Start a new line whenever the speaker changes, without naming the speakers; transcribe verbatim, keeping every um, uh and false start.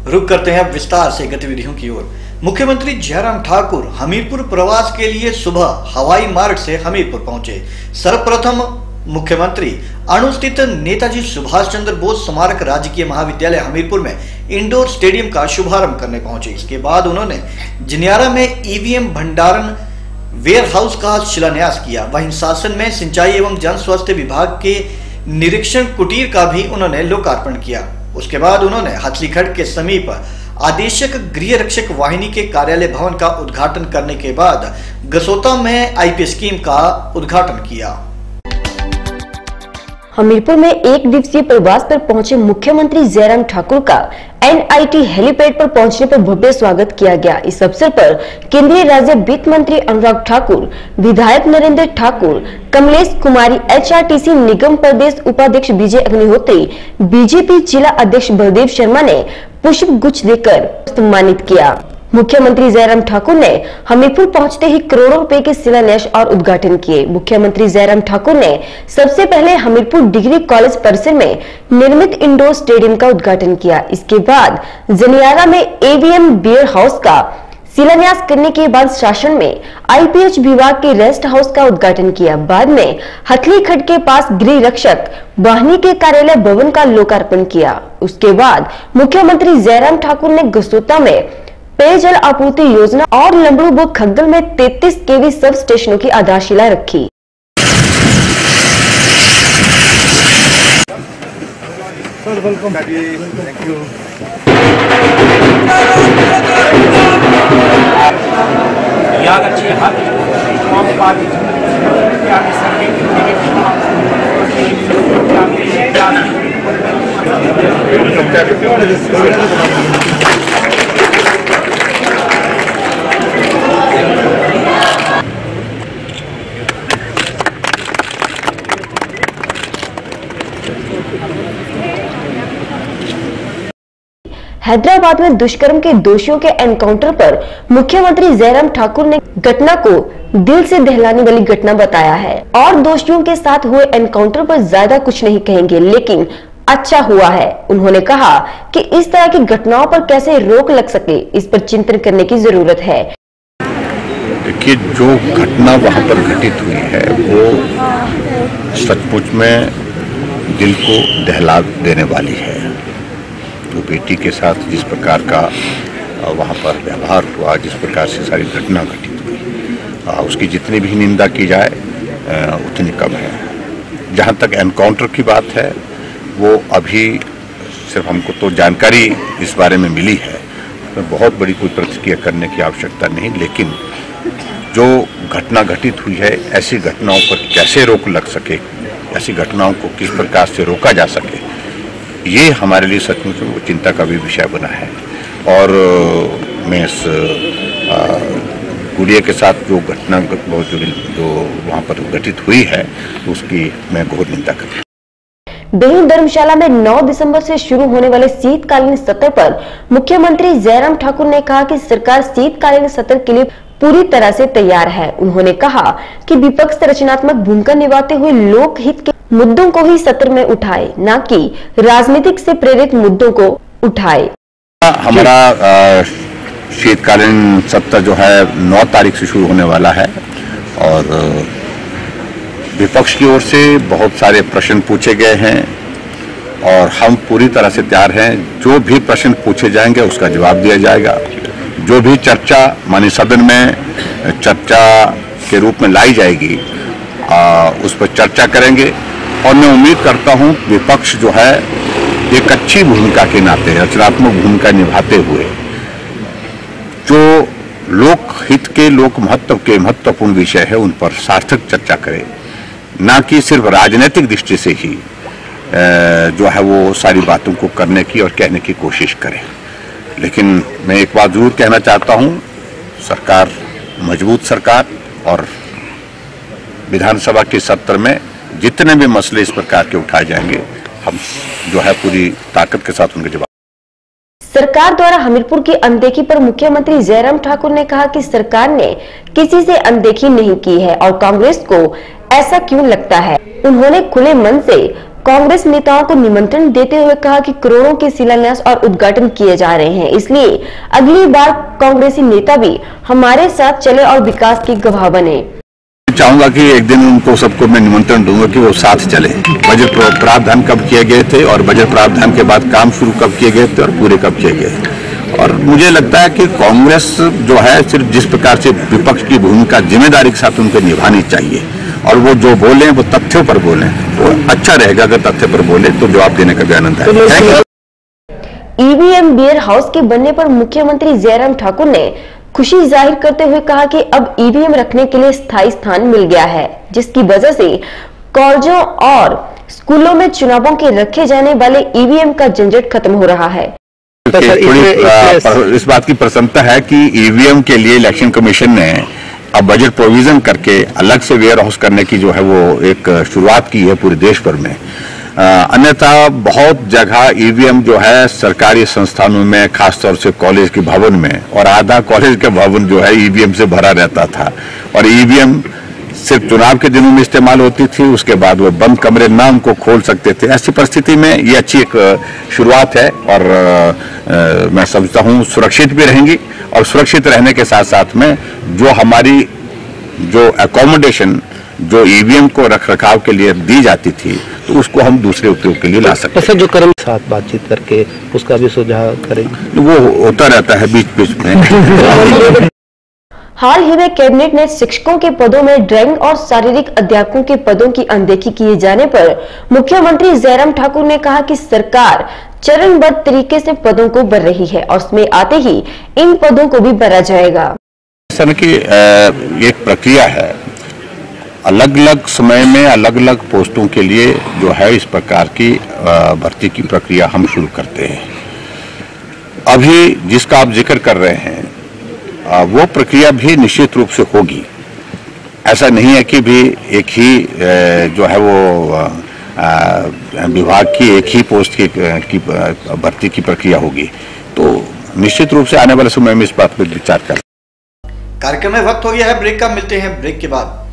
रुक करते हैं अब विस्तार से गतिविधियों की ओर। मुख्यमंत्री जयराम ठाकुर हमीरपुर प्रवास के लिए सुबह हवाई मार्ग से हमीरपुर पहुंचे। सर्वप्रथम मुख्यमंत्री अणु स्थित नेताजी सुभाष चंद्र बोस स्मारक राजकीय महाविद्यालय हमीरपुर में इंडोर स्टेडियम का शुभारंभ करने पहुंचे। इसके बाद उन्होंने जिनियारा में ईवीएम भंडारण वेयर हाउस का शिलान्यास किया। वहीं शासन में सिंचाई एवं जन स्वास्थ्य विभाग के निरीक्षण कुटीर का भी उन्होंने लोकार्पण किया। उसके बाद उन्होंने हथलीखड़ के समीप आदेशक गृह रक्षक वाहिनी के कार्यालय भवन का उद्घाटन करने के बाद गसोता में आईपी स्कीम का उद्घाटन किया।
हमीरपुर में एक दिवसीय प्रवास पर पहुंचे मुख्यमंत्री जयराम ठाकुर का एनआईटी हेलीपैड पर पहुंचने पर भव्य स्वागत किया गया। इस अवसर पर केंद्रीय राज्य वित्त मंत्री अनुराग ठाकुर, विधायक नरेंद्र ठाकुर, कमलेश कुमारी, एचआरटीसी निगम प्रदेश उपाध्यक्ष विजय अग्निहोत्री, बीजेपी जिला अध्यक्ष बलदेव शर्मा ने पुष्प गुच्छ देकर सम्मानित किया। मुख्यमंत्री जयराम ठाकुर ने हमीरपुर पहुंचते ही करोड़ों रुपए के शिलान्यास और उद्घाटन किए। मुख्यमंत्री जयराम ठाकुर ने सबसे पहले हमीरपुर डिग्री कॉलेज परिसर में निर्मित इंडोर स्टेडियम का उद्घाटन किया। इसके बाद जनियारा में एवीएम बियर हाउस का शिलान्यास करने के बाद शासन में आईपीएच विभाग के रेस्ट हाउस का उद्घाटन किया। बाद में हथलीखड़ के पास गृह रक्षक वाहिनी के कार्यालय भवन का लोकार्पण किया। उसके बाद मुख्यमंत्री जयराम ठाकुर ने गसोता में पेयजल आपूर्ति योजना और लंबड़ू व खग्गल में तैंतीस केवी सब स्टेशनों की आधारशिला रखी। हैदराबाद में दुष्कर्म के दोषियों के एनकाउंटर पर मुख्यमंत्री जयराम ठाकुर ने घटना को दिल से दहलाने वाली घटना बताया है और दोषियों के साथ हुए एनकाउंटर पर ज्यादा कुछ नहीं कहेंगे, लेकिन अच्छा हुआ है। उन्होंने कहा कि इस तरह की घटनाओं पर कैसे रोक लग सके, इस पर चिंतन करने की जरूरत है।
देखिए, जो घटना वहां पर घटित हुई है वो सचमुच में दिल को दहला देने वाली है। तो बेटी के साथ जिस प्रकार का वहाँ पर व्यवहार हुआ, जिस प्रकार से सारी घटना घटित हुई, उसकी जितनी भी निंदा की जाए उतनी कम है। जहाँ तक एनकाउंटर की बात है, वो अभी सिर्फ हमको तो जानकारी इस बारे में मिली है, तो बहुत बड़ी कोई प्रतिक्रिया करने की आवश्यकता नहीं। लेकिन जो घटना घटित हुई है, ऐसी घटनाओं पर कैसे रोक लग सके, ऐसी घटनाओं को किस प्रकार से रोका जा सके, ये हमारे लिए सचमुच में चिंता का भी विषय बना है। और मैं इस गुड़िया के साथ जो घटना जो, जो वहाँ पर घटित हुई है, उसकी मैं घोर निंदा करता हूँ।
बेहू धर्मशाला में नौ दिसंबर से शुरू होने वाले शीतकालीन सत्र पर मुख्यमंत्री जयराम ठाकुर ने कहा कि सरकार शीतकालीन सत्र के लिए पूरी तरह से तैयार है। उन्होंने कहा कि विपक्ष रचनात्मक भूमिका निभाते हुए लोकहित के मुद्दों को ही सत्र में उठाए, न कि राजनीतिक से प्रेरित मुद्दों को उठाए।
हमारा शीतकालीन सत्र जो है नौ तारीख से शुरू होने वाला है और विपक्ष की ओर से बहुत सारे प्रश्न पूछे गए हैं और हम पूरी तरह से तैयार हैं। जो भी प्रश्न पूछे जाएंगे उसका जवाब दिया जाएगा। जो भी चर्चा माननीय सदन में चर्चा के रूप में लाई जाएगी, आ, उस पर चर्चा करेंगे और मैं उम्मीद करता हूं विपक्ष जो है एक अच्छी भूमिका के नाते, रचनात्मक भूमिका निभाते हुए जो लोक हित के, लोक महत्व के महत्वपूर्ण विषय है उन पर सार्थक चर्चा करे, ना कि सिर्फ राजनीतिक दृष्टि से ही जो है वो सारी बातों को करने की और कहने की कोशिश करे। लेकिन मैं एक बात जरूर कहना चाहता हूं, सरकार मजबूत सरकार और विधानसभा के सत्र में जितने भी मसले इस प्रकार के उठाए जाएंगे, हम जो है पूरी ताकत के साथ उनके जवाब।
सरकार द्वारा हमीरपुर की अनदेखी पर मुख्यमंत्री जयराम ठाकुर ने कहा कि सरकार ने किसी से अनदेखी नहीं की है और कांग्रेस को ऐसा क्यों लगता है। उन्होंने खुले मन से कांग्रेस नेताओं को निमंत्रण देते हुए कहा कि करोड़ों के शिलान्यास और उद्घाटन किए जा रहे हैं, इसलिए अगली बार कांग्रेसी नेता भी हमारे साथ चले और विकास के गवाह बने।
चाहूंगा कि एक दिन उनको सबको मैं निमंत्रण दूंगा कि वो साथ चले। बजट प्रावधान कब किए गए थे और बजट प्रावधान के बाद काम शुरू कब किए गए थे और पूरे कब किए गए। और मुझे लगता है कि कांग्रेस जो है सिर्फ जिस प्रकार से विपक्ष की भूमिका जिम्मेदारी के साथ उनको निभानी चाहिए और वो जो बोले वो तथ्यों पर बोले, तो अच्छा रहेगा। अगर तथ्य पर बोले तो जवाब देने का भी आनंद है।
ईवीएम बियर हाउस के बनने पर मुख्यमंत्री जयराम ठाकुर ने खुशी जाहिर करते हुए कहा कि अब ईवीएम रखने के लिए स्थायी स्थान मिल गया है, जिसकी वजह से कॉलेजों और स्कूलों में चुनावों के रखे जाने वाले ईवीएम का झंझट खत्म हो रहा है।
तो थोड़ी इस बात की प्रसन्नता है कि ईवीएम के लिए इलेक्शन कमीशन ने अब बजट प्रोविजन करके अलग से वेयर हाउस करने की जो है वो एक शुरुआत की है पूरे देश भर में। अन्यथा बहुत जगह ईवीएम जो है सरकारी संस्थानों में, खासतौर से कॉलेज के भवन में, और आधा कॉलेज का भवन जो है ईवीएम से भरा रहता था और ईवीएम सिर्फ चुनाव के दिनों में इस्तेमाल होती थी, उसके बाद वो बंद कमरे ना उनको खोल सकते थे। ऐसी परिस्थिति में ये अच्छी एक शुरुआत है और आ, मैं समझता हूँ सुरक्षित भी रहेंगी और सुरक्षित रहने के साथ साथ में जो हमारी जो एकोमोडेशन जो ईवीएम को रख रखाव के लिए दी जाती थी तो उसको हम दूसरे उपयोग के लिए ला सकते हैं।
जो कर्म साथ बातचीत करके उसका भी सुझाव करेंगे,
वो होता रहता है बीच बीच में।
हाल ही में कैबिनेट ने शिक्षकों के पदों में ड्राइंग और शारीरिक अध्यापकों के पदों की अनदेखी किए जाने पर मुख्यमंत्री जयराम ठाकुर ने कहा कि सरकार चरणबद्ध तरीके से पदों को भर रही है और उसमें आते ही इन पदों को भी भरा जाएगा।
सर की एक प्रक्रिया है, अलग अलग समय में अलग अलग पोस्टों के लिए जो है इस प्रकार की भर्ती की प्रक्रिया हम शुरू करते हैं। अभी जिसका आप जिक्र कर रहे हैं वो प्रक्रिया भी निश्चित रूप से होगी। ऐसा नहीं है कि भी एक ही जो है वो विभाग की एक ही पोस्ट की, की भर्ती की प्रक्रिया होगी, तो निश्चित रूप से आने वाले समय में इस बात पर विचार कर।
कार्यक्रम में वक्त हो गया है ब्रेक का, मिलते हैं ब्रेक के बाद।